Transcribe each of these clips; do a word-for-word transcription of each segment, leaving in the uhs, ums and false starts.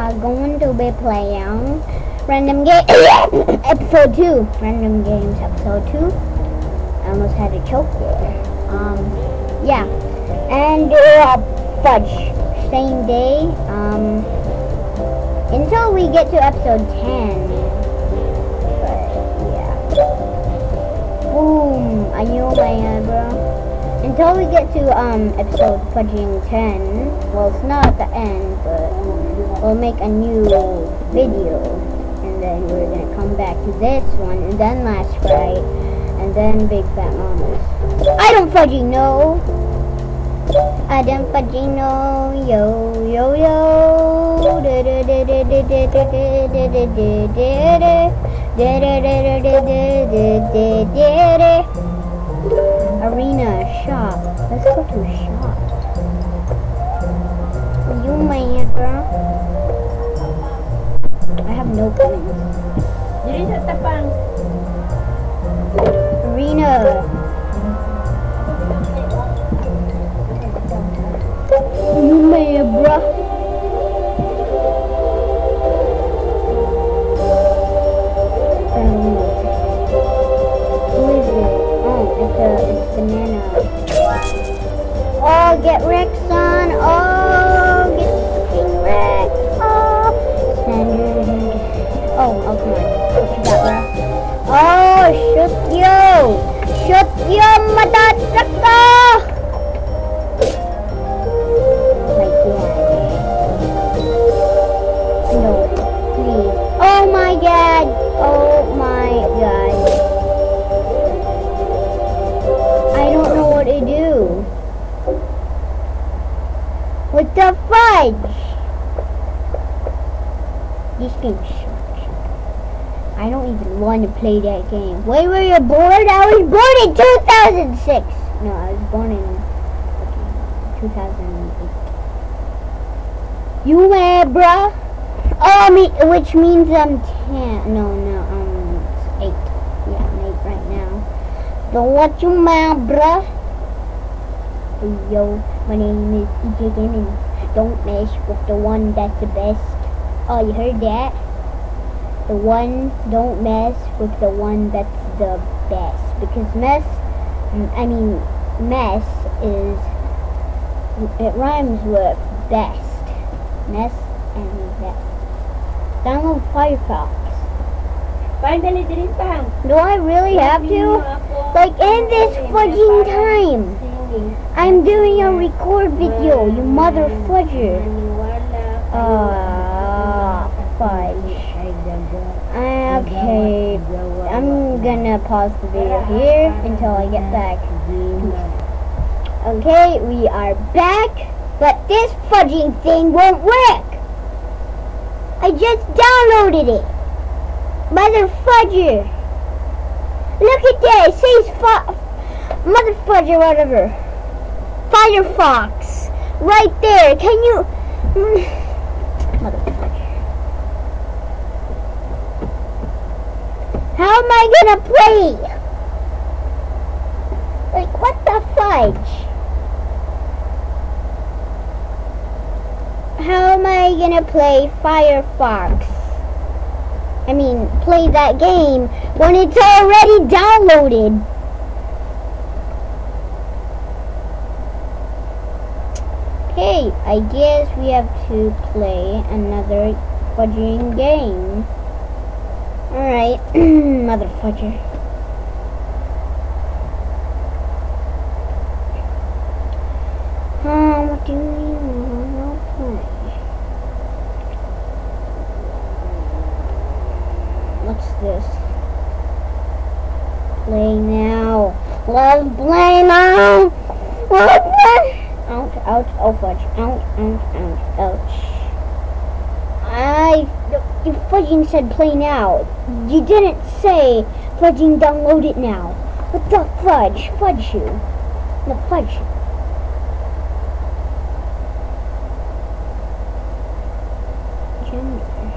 are going to be playing Random Game Episode two. Random Games Episode two. I almost had to choke there. Um, yeah. And uh, fudge. Same day. Um, until we get to episode ten. But yeah. Boom. I knew my head, bro. Until we get to um episode fudging ten. Well, it's not at the end, but we'll make a new video. And then we're gonna come back to this one, and then Last Sprite, and then Big Fat Mamas. I don't fudging know. I don't fudging know. Yo yo yo. Arena shop. Let's go to shop. You man, girl. I have no coins. Diri sa tapang. Arena. You man, bruh. Um, who is it? Oh, it's a it's banana. Oh, get wrecked, son. Oh, get fucking wrecked. Oh, standard. Oh, oh, come on. What you got, bro? Oh, shoot you. Shoot you, motherfucker. My God. No, please. Oh my God. Oh my God. I don't know what to do. What the fudge? This game sucks. I don't even want to play that game. Wait, were you born? I was born in two thousand six. No, I was born in two thousand eight. You were, bruh? Oh, me, which means I'm ten. No, no, um, it's eight. Yeah, I'm eight right now. Don't want you, man, bruh. Hey, yo, my name is E J Gaming. Don't mess with the one that's the best. Oh, you heard that? The one, don't mess with the one that's the best. Because mess, I mean, mess is, it rhymes with best. Mess and best. Download Firefox. Finally, diri pa. Do I really have to? Like, in this fudging time. I'm doing a record video, you mother fudger. Uh, fudge. Okay, I'm gonna pause the video here until I get back. Okay, we are back, but this fudging thing won't work. I just downloaded it. Mother fudger. Look at that, it says fu- mother fudger, whatever. Firefox. Right there. Can you... Mother fudger. How am I gonna play? Like, what the fudge? How am I gonna play Firefox? I mean, play that game when it's already downloaded. Okay, I guess we have to play another fudging game. Alright, mother fudger. Um, what do you want to play? What's this? Play now. Let's play now. Let's play. Ouch, ouch, oh fudge. Ouch, ouch, ouch, ouch. I... You fudging said play now. You didn't say fudging download it now. What the fudge? Fudge you. No, fudge you. Gender.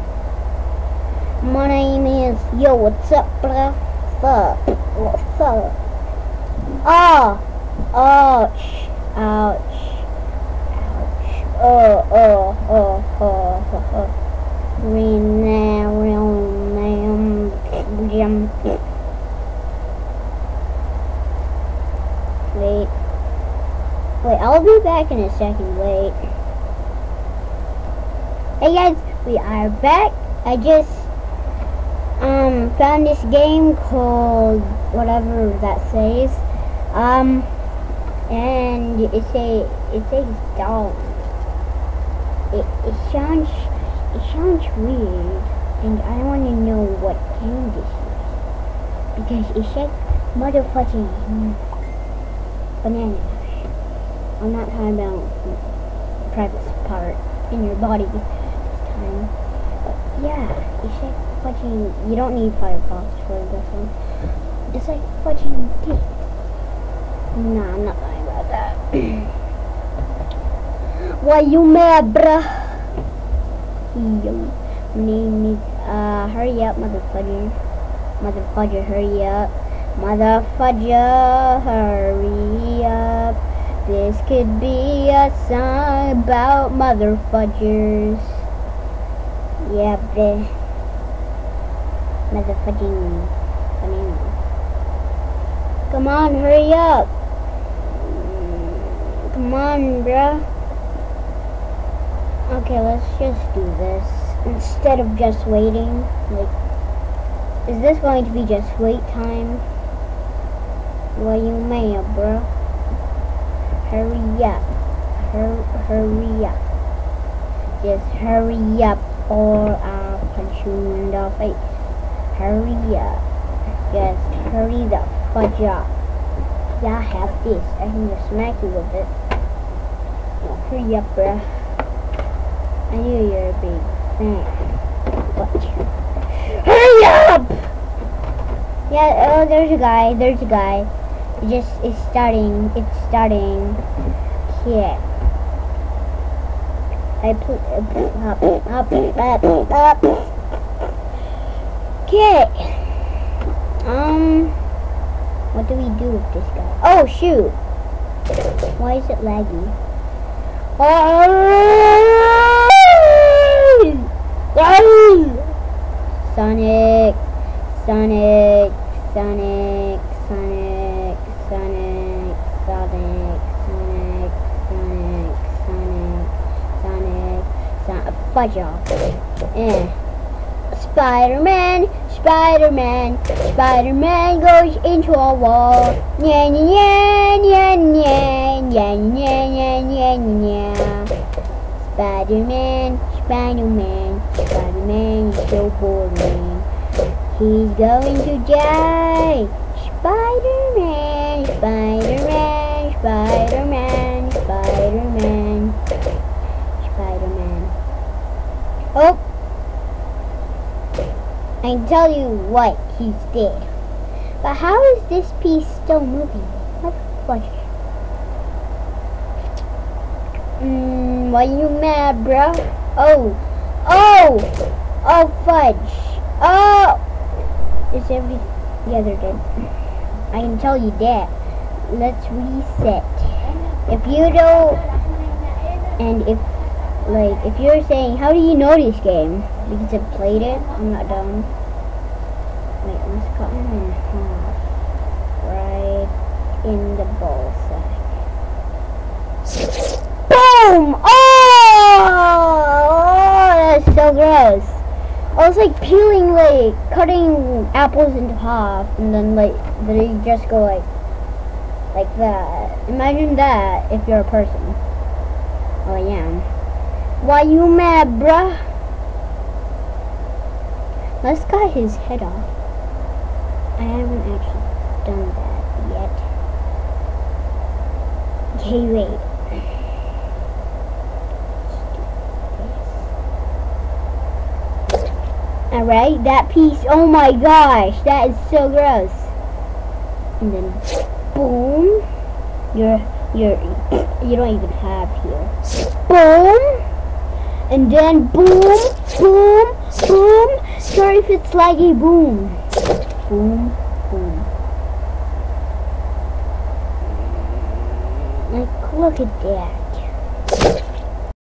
My name is... Yo, what's up, bruh? What's up? What's up? Oh! Ouch. Ouch. Ouch. oh, oh, oh, oh, oh, oh. Green now, um, wait. Wait, I'll be back in a second, wait. Hey guys, we are back. I just um found this game called whatever that says. Um and it say it says doll. It it sounds it sounds weird, and I want to know what game this is because it says motherfucking banana. I'm not talking about the private part in your body this time. But yeah, it's like fucking, you don't need Firefox for this one. It's like fucking teeth. Nah, I'm not lying about that. Why you mad, bruh? Yo, my name is, uh, hurry up, motherfucker. Motherfucker, hurry up. Motherfucker, hurry up. This could be a song about motherfuckers. Yeah, bruh. Motherfucking banana. Come on, hurry up. Come on, bruh. Okay, let's just do this. Instead of just waiting. Like, is this going to be just wait time? Well, you may, bruh. Hurry up. Hur hurry up. Just hurry up or I'll punch you in the face. Hurry up. Just hurry the fudge up. Yeah, I have this. I can just smack you with it. Hurry up, bruh. I knew you're a big fan. But hurry up! Yeah, oh, there's a guy. There's a guy. It just it's starting. It's starting. Yeah. I put up, up, up, up. Okay. Um. What do we do with this guy? Oh shoot! Why is it laggy? Oh! Sonic, Sonic, Sonic, Sonic, Sonic, Sonic, Sonic, Sonic, Sonic, Sonic, Sonic, fudge off. Eh. Spider-Man, Spider-Man, Spider-Man goes into a wall. Nya nya nya nya nya nya nya nya nya. Spider-Man, Spider-Man, Spider-Man is so boring. He's going to die. Spider-Man, Spider-Man, Spider-Man, Spider-Man, Spider-Man. Oh! I can tell you what, he's dead. But how is this piece still moving? What the fuck? Mmm, why you mad, bro? Oh! Oh! Oh, fudge! Oh! Is every... Yeah, they're dead. I can tell you that. Let's reset. If you don't... And if... Like, if you're saying, how do you know this game? Because I played it. I'm not dumb. Wait, let's cut him in half. Right in the ball sack. Boom! Oh! That's so gross. I was like peeling, like, cutting apples into half, and then, like, they just go like, like that. Imagine that if you're a person. Oh, I am. Why you mad, bruh? Let's cut his head off. I haven't actually done that yet. Okay, wait. Alright, that piece, oh my gosh, that is so gross. And then, boom. You're, you're, you don't even have here. Boom. And then boom, boom, boom. Sorry if it's laggy, boom. Boom, boom. Like, look at that.